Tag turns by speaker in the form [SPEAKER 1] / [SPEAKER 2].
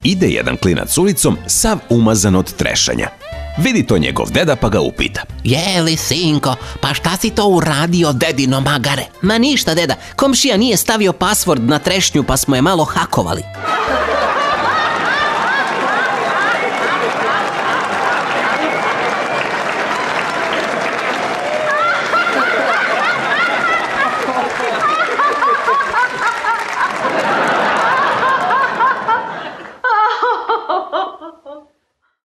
[SPEAKER 1] Ide jedan klinac ulicom, sav umazan od trešanja. Vidi to njegov deda pa ga upita.
[SPEAKER 2] Jeli, sinko, pa šta si to uradio, dedino magare? Ma ništa, deda, komšija nije stavio pasvord na trešnju pa smo je malo hakovali.